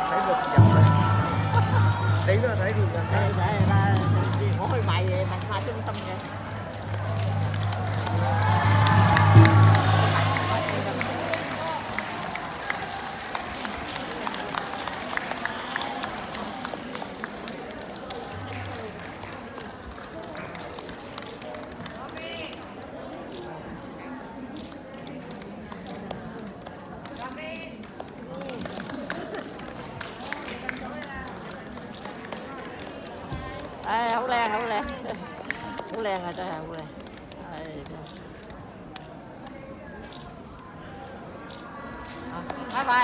thấy được dần lên. Đấy là thấy được dần lên. Để mỗi mày pha trung tâm vậy. Ê, hú len rồi trời, hú len. Bye bye.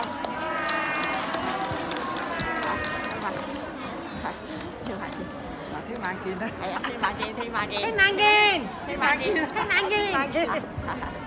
Thiếu mang kia đó. Thi mang kia. Cái mang kia.